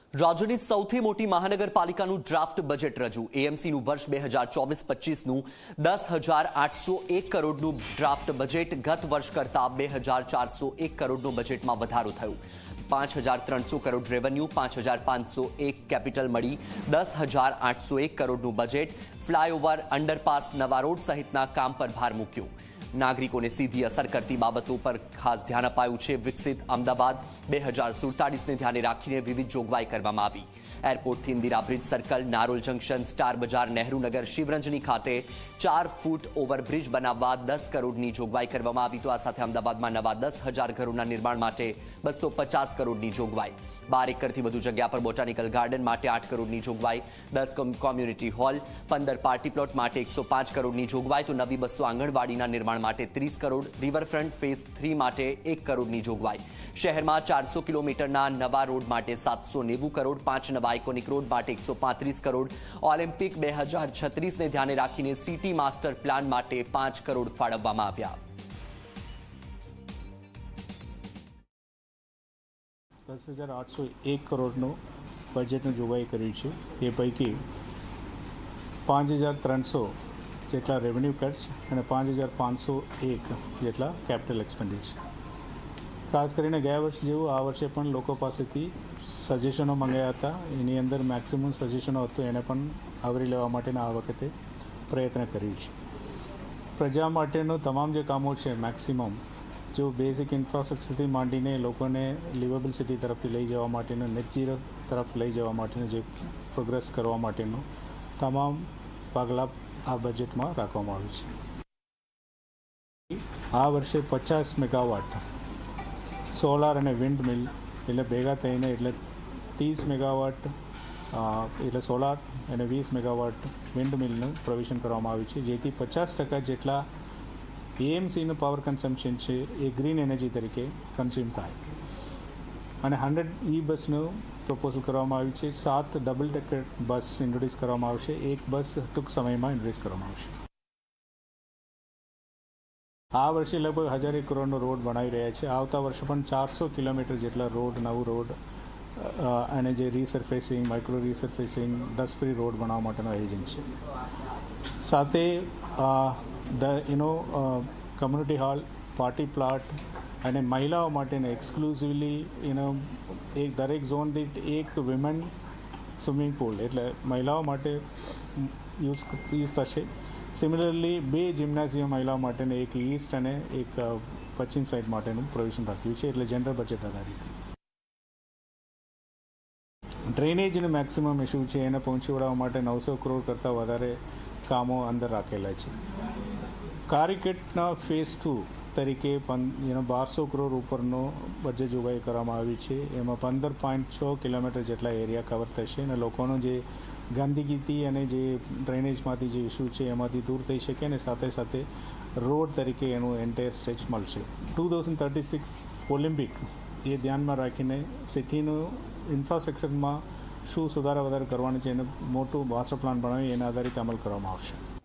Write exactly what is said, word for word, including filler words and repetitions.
રાજ્યની સૌથી મોટી મહાનગરપાલિકાનું ડ્રાફ્ટ બજેટ રજૂ એએમસીનું વર્ષ બે હજાર ચોવીસ પચીસનું દસ હજાર આઠસો એક કરોડનું ડ્રાફ્ટ બજેટ ગત વર્ષ કરતાં બે હજાર ચારસો એક કરોડનો બજેટમાં વધારો થયો પાંચ હજાર ત્રણસો કરોડ રેવન્યુ પાંચ હજાર પાંચસો એક કેપિટલ મળી દસ હજાર આઠસો એક કરોડનું બજેટ ફ્લાયઓવર અંડરપાસ નવા રોડ સહિતના કામ પર ભાર મૂક્યો નાગરિકોને સીધી અસર કરતી બાબતો પર ખાસ ધ્યાન અપાયું છે વિકસિત અમદાવાદ બે હજાર સુડતાલીસને ધ્યાને રાખીને વિવિધ જોગવાઈ કરવામાં આવી એરપોર્ટથી Indira bridge circle Narol junction Star Bazaar Nehrunagar Shivranjani ખાતે ચાર ફૂટ ઓવરબ્રિજ બનાવવા દસ કરોડની જોગવાઈ કરવામાં આવી તો આ સાથે અમદાવાદમાં નવા દસ હજાર ઘરોના નિર્માણ માટે બસો પચાસ કરોડની જોગવાઈ બાર એકરથી વધુ જગ્યા પર બોટાનિકલ ગાર્ડન માટે આઠ કરોડની જોગવાઈ દસ કોમ્યુનિટી હોલ પંદર પાર્ટી પ્લોટ માટે એકસો પાંચ કરોડની જોગવાઈ તો નવી બસો આંગણવાડીના નિર્માણ માટે ત્રીસ કરોડ રિવરફ્રન્ટ ફેઝ થ્રી માટે એક કરોડની જોગવાઈ શહેરમાં ચારસો કિલોમીટરના નવા રોડ માટે સાતસો નેવું કરોડ પાંચ નવા આઇકોનિક રોડ માટે એકસો પાંત્રીસ કરોડ ઓલિમ્પિક બે હજાર છત્રીસને ધ્યાને રાખીને સિટી માસ્ટર પ્લાન માટે પાંચ કરોડ ફાળવવામાં આવ્યા દસ હજાર આઠસો એક કરોડનું બજેટનું જોગવાઈ કર્યું છે એ પૈકી પાંચ હજાર ત્રણસો જેટલા રેવન્યુ ખર્ચ અને પાંચ હજાર પાંચસો એક જેટલા કેપિટલ એક્સપેન્ડિચર ખાસ કરીને ગયા વર્ષ જેવું આ વર્ષે પણ લોકો પાસેથી સજેશનો મંગાવ્યા હતા એની અંદર મેક્સિમમ સજેશનો હતું એને પણ આવરી લેવા માટેના આ વખતે પ્રયત્ન કર્યું છે પ્રજા માટેનું તમામ જે કામો છે મેક્સિમમ જો બેઝિક ઇન્ફ્રાસ્ટ્રક્ચરથી માંડીને લોકોને લિવેબલ સિટી તરફથી લઈ જવા માટેનું નેટ ઝીરો તરફ લઈ જવા માટેનું જે પ્રોગ્રેસ કરવા માટેનું તમામ પગલાં આ બજેટમાં રાખવામાં આવ્યું છે આ વર્ષે પચાસ મેગાવાટ સોલાર અને વિન્ડ મિલ એટલે ભેગા થઈને એટલે ત્રીસ મેગાવાટ એટલે સોલાર અને વીસ મેગાવાટ વિન્ડ મિલનું પ્રોવિઝન કરવામાં આવ્યું છે જેથી પચાસ ટકા જેટલા એએમસીનું પાવર કન્ઝમ્પશન છે એ ગ્રીન એનર્જી તરીકે કન્ઝ્યુમ થાય અને હંડ્રેડ ઈ બસનું પ્રપોઝલ કરવામાં આવ્યું છે સાત ડબલ ડેકર બસ ઇન્ટ્રોડ્યુસ કરવામાં આવશે એક બસ ટૂંક સમયમાં ઇન્ટ્રોડ્યુસ કરવામાં આવશે આ વર્ષે લગભગ હજાર એક કરોડનો રોડ બનાવી રહ્યા છે આવતા વર્ષે પણ ચારસો કિલોમીટર જેટલા રોડ નવું રોડ અને જે resurfacing micro resurfacing dust free road બનાવવા માટેનું આયોજન છે સાથે ધ યુનો કમ્યુનિટી હોલ પાર્ટી પ્લોટ અને મહિલાઓ માટેને એક્સક્લુઝિવલી યુનો એક દરેક ઝોન દીઠ એક વિમેન સ્વિમિંગ પુલ એટલે મહિલાઓ માટે યુઝ યુઝ થશે સિમિલરલી બે જિમ્નાઝિયમ મહિલાઓ માટેને એક ઈસ્ટ અને એક પશ્ચિમ સાઈડ માટેનું પ્રોવિઝન રાખ્યું છે એટલે જનરલ બજેટ આધારિત ડ્રેનેજનું મેક્સિમમ ઇસ્યુ છે એને પહોંચી વળવા માટે નવસો કરોડ કરતાં વધારે કામો અંદર રાખેલા છે કારિકેટના ફેઝ ટુ તરીકે એનો બારસો કરોડ ઉપરનો બજેટ જોગવાઈ કરવામાં આવી છે એમાં પંદર પોઈન્ટ છ કિલોમીટર જેટલા એરિયા કવર થશે અને લોકોનો જે ગંદકીથી અને જે ડ્રેનેજમાંથી જે ઇસ્યુ છે એમાંથી દૂર થઈ શકે અને સાથે સાથે રોડ તરીકે એનું એન્ટાયર સ્ટ્રેચ મળશે two thousand thirty six Olympic એ ધ્યાનમાં રાખીને સિટીનું ઇન્ફ્રાસ્ટ્રક્ચરમાં શું સુધારા વધારે કરવાનું છે એને મોટું માસ્ટર પ્લાન બનાવી એના આધારિત અમલ કરવામાં આવશે